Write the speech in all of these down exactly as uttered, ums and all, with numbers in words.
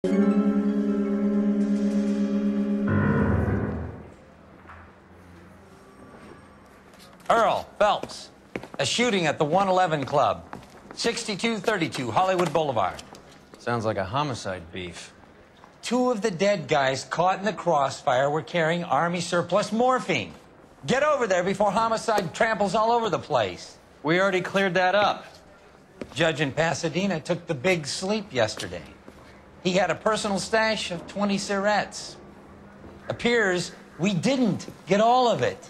Earl Phelps, a shooting at the one eleven Club, sixty-two thirty-two Hollywood Boulevard. Sounds like a homicide beef. Two of the dead guys caught in the crossfire were carrying Army surplus morphine. Get over there before homicide tramples all over the place. We already cleared that up. Judge in Pasadena took the big sleep yesterday. He had a personal stash of twenty cigarettes. Appears we didn't get all of it.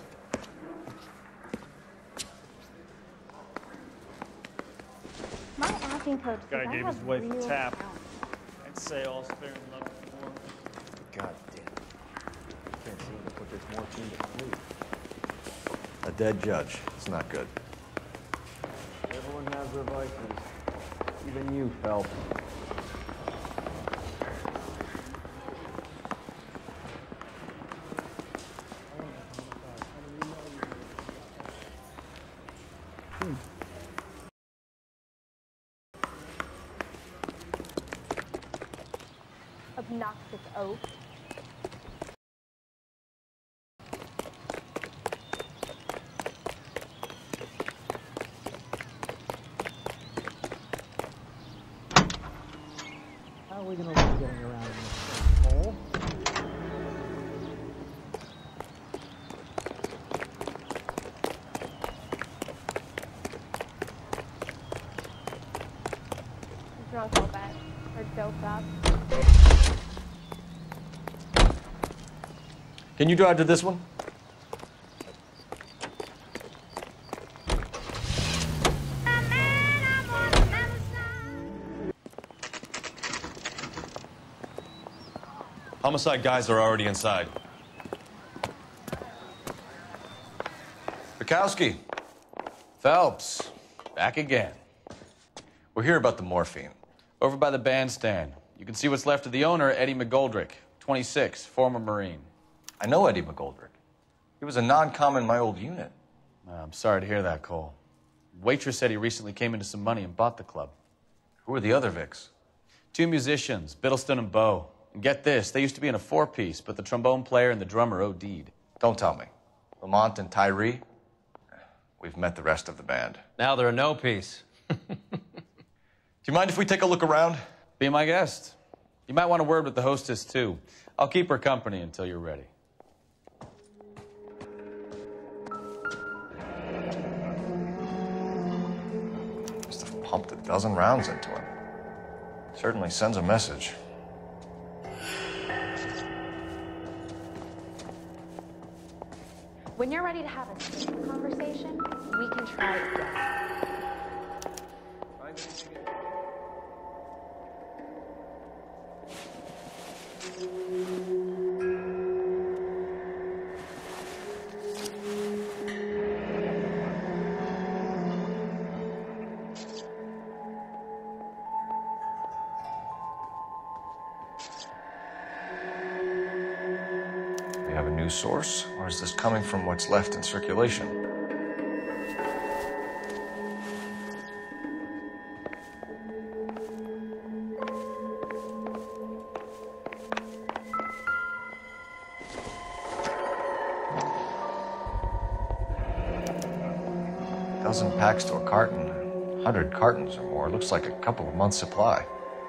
My acting coach Guy says I gave have his wife real a tap. talent. I'd say all's fair in love and war. God damn it. I can't seem to put this morphine to sleep. A dead judge. It's not good. Everyone has their vices. Even you, Phelps. Obnoxious oaf. How are we going to be getting around in this hole? Drunk all bad. Or doped up. Can you drive to this one? Homicide guys are already inside. Bukowski. Phelps, back again. We're here about the morphine. Over by the bandstand. You can see what's left of the owner, Eddie McGoldrick, twenty-six, former Marine. I know Eddie McGoldrick. He was a non-com in my old unit. Uh, I'm sorry to hear that, Cole. Waitress said he recently came into some money and bought the club. Who are the other Vics? Two musicians, Biddleston and Bowe. And get this, they used to be in a four-piece, but the trombone player and the drummer OD'd. Don't tell me. Lamont and Tyree? We've met the rest of the band. Now they're a no-piece. Do you mind if we take a look around? Be my guest. You might want a word with the hostess, too. I'll keep her company until you're ready. Must have pumped a dozen rounds into him. Certainly sends a message. When you're ready to have a serious conversation, we can try again. We have a new source, or is this coming from what's left in circulation? A dozen packs to a carton, a hundred cartons or more. Looks like a couple of months' supply.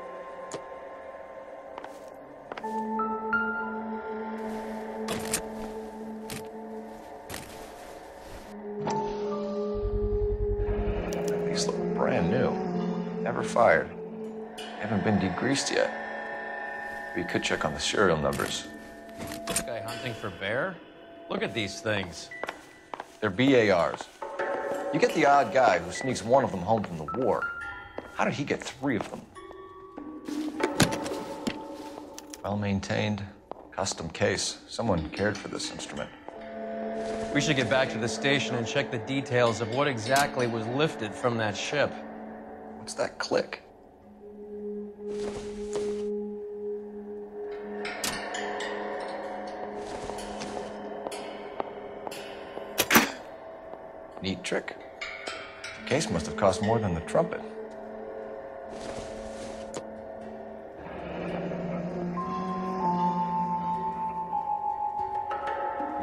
These look brand new. Never fired. Haven't been degreased yet. We could check on the serial numbers. This guy hunting for bear? Look at these things. They're B A Rs. You get the odd guy who sneaks one of them home from the war. How did he get three of them? Well-maintained, custom case. Someone cared for this instrument. We should get back to the station and check the details of what exactly was lifted from that ship. What's that click? Neat trick. The case must have cost more than the trumpet.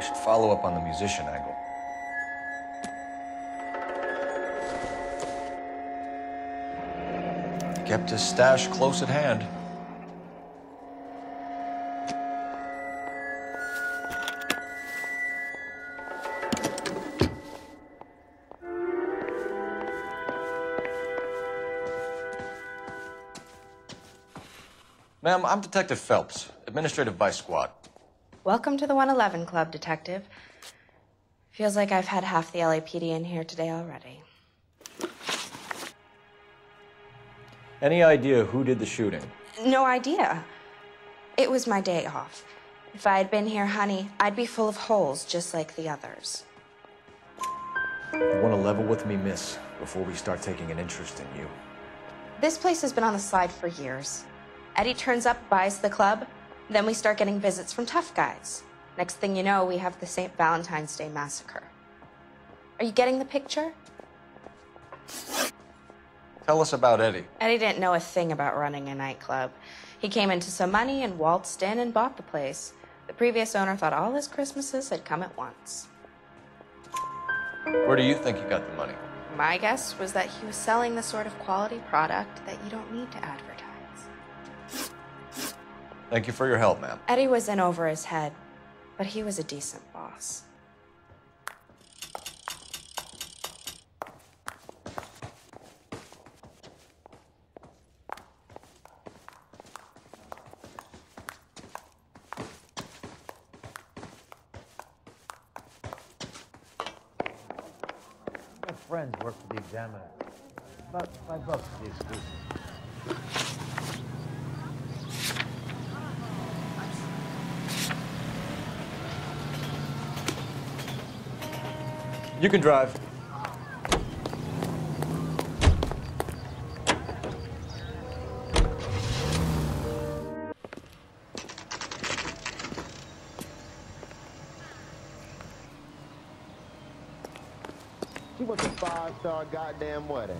should follow up on the musician angle. He kept his stash close at hand. Ma'am, I'm Detective Phelps, Administrative Vice Squad. Welcome to the one eleven Club, Detective. Feels like I've had half the L A P D in here today already. Any idea who did the shooting? No idea. It was my day off. If I had been here, honey, I'd be full of holes just like the others. You want to level with me, miss, before we start taking an interest in you. This place has been on the slide for years. Eddie turns up, buys the club, then we start getting visits from tough guys. Next thing you know, we have the Saint Valentine's Day massacre. Are you getting the picture? Tell us about Eddie. Eddie didn't know a thing about running a nightclub. He came into some money and waltzed in and bought the place. The previous owner thought all his Christmases had come at once. Where do you think he got the money? My guess was that he was selling the sort of quality product that you don't need to advertise. Thank you for your help, ma'am. Eddie was in over his head, but he was a decent boss. My friends work for the Examiner. About five bucks for the exclusive. You can drive. She was a five-star goddamn wedding.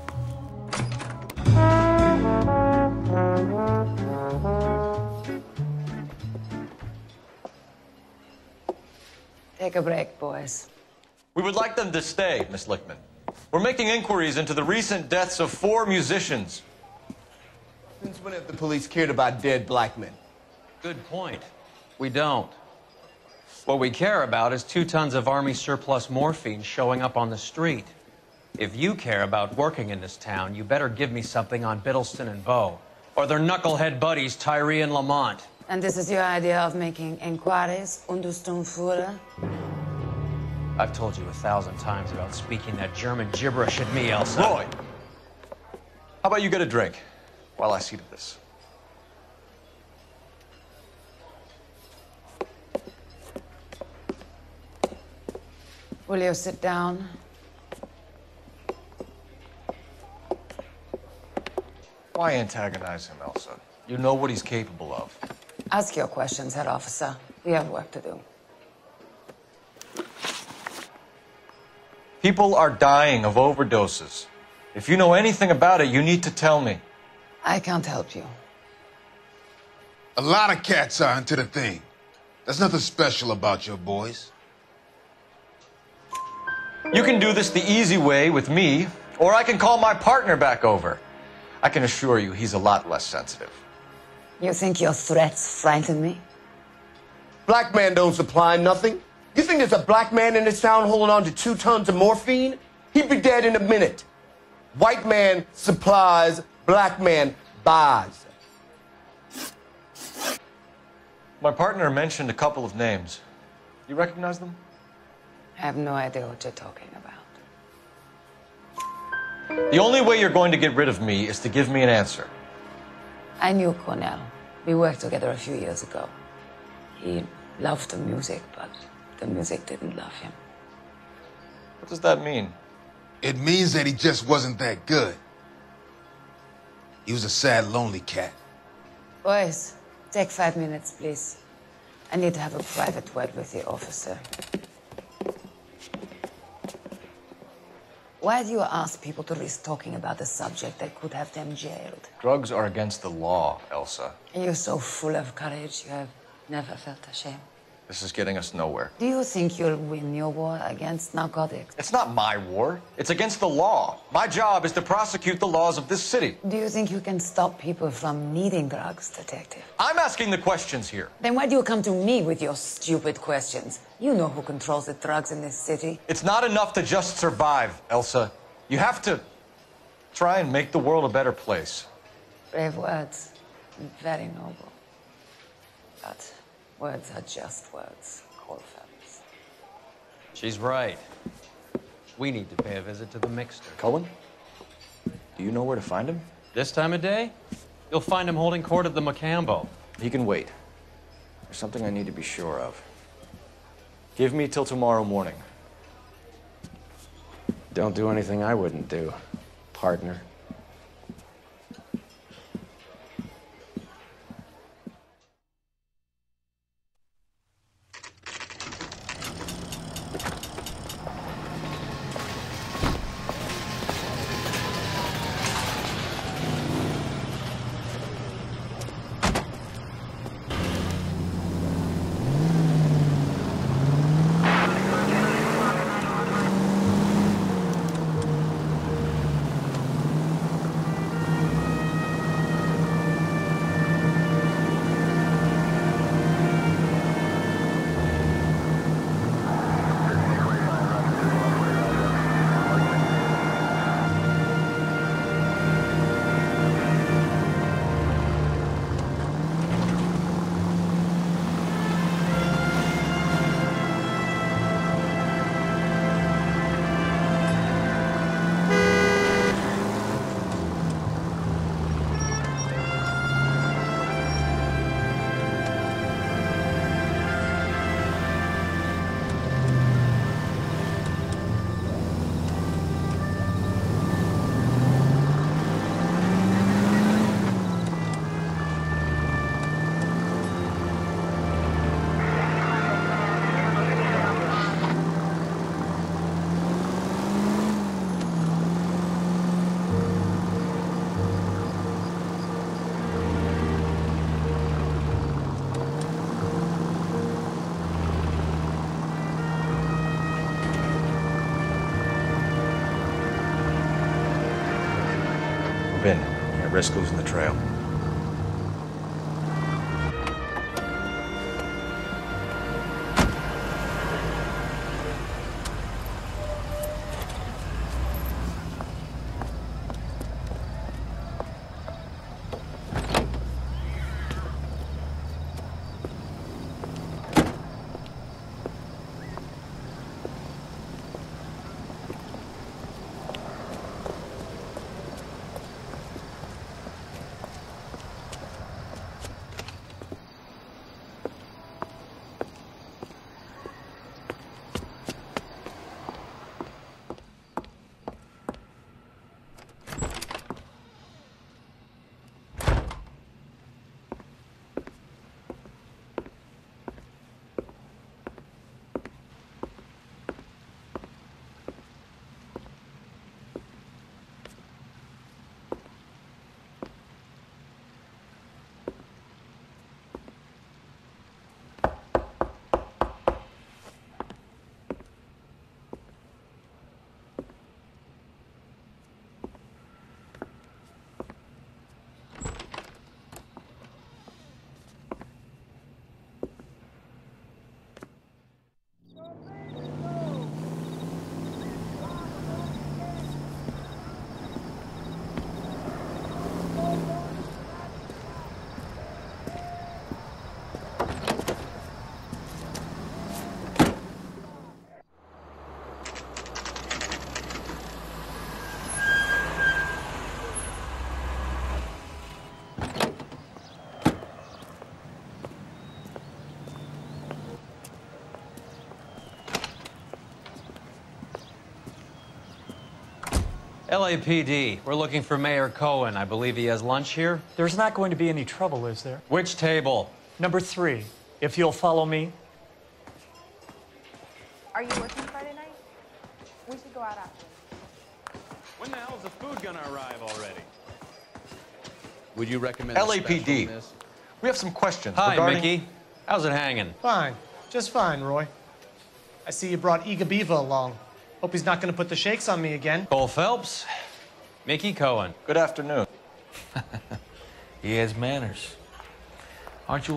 Take a break, boys. We would like them to stay, Miss Lichtman. We're making inquiries into the recent deaths of four musicians. Since when have the police cared about dead black men? Good point. We don't. What we care about is two tons of Army surplus morphine showing up on the street. If you care about working in this town, you better give me something on Biddleston and Bow, or their knucklehead buddies Tyree and Lamont. And this is your idea of making inquiries, Untersturmführer? I've told you a thousand times about speaking that German gibberish at me, Elsa. Roy! How about you get a drink while I see to this? Will you sit down? Why antagonize him, Elsa? You know what he's capable of. Ask your questions, head officer. We have work to do. People are dying of overdoses. If you know anything about it, you need to tell me. I can't help you. A lot of cats are into the thing. There's nothing special about your boys. You can do this the easy way with me, or I can call my partner back over. I can assure you he's a lot less sensitive. You think your threats frighten me? Black man don't supply nothing. You think there's a black man in this town holding on to two tons of morphine? He'd be dead in a minute. White man supplies, black man buys. My partner mentioned a couple of names. You recognize them? I have no idea what you're talking about. The only way you're going to get rid of me is to give me an answer. I knew Cornell. We worked together a few years ago. He loved the music, but the music didn't love him. What does that mean? It means that he just wasn't that good. He was a sad, lonely cat. Boys, take five minutes, please. I need to have a private word with the officer. Why do you ask people to risk talking about a subject that could have them jailed? Drugs are against the law, Elsa. And you're so full of courage, you have never felt ashamed. This is getting us nowhere. Do you think you'll win your war against narcotics? It's not my war. It's against the law. My job is to prosecute the laws of this city. Do you think you can stop people from needing drugs, detective? I'm asking the questions here. Then why do you come to me with your stupid questions? You know who controls the drugs in this city. It's not enough to just survive, Elsa. You have to try and make the world a better place. Brave words. Very noble. But words are just words, Colfax. She's right. We need to pay a visit to the Mixter. Cullen? Do you know where to find him? This time of day? You'll find him holding court at the Macambo. He can wait. There's something I need to be sure of. Give me till tomorrow morning. Don't do anything I wouldn't do, partner. Ben, I risk losing the trail. L A P D, we're looking for Mayor Cohen. I believe he has lunch here. There's not going to be any trouble, is there? Which table? Number three, if you'll follow me. Are you working Friday night? We should go out after. When the hell's the food gonna arrive already? Would you recommend L A P D. We have some questions Hi, regarding... Mickey. How's it hanging? Fine. Just fine, Roy. I see you brought Iga Biva along. Hope he's not going to put the shakes on me again. Cole Phelps, Mickey Cohen. Good afternoon. He has manners. Aren't you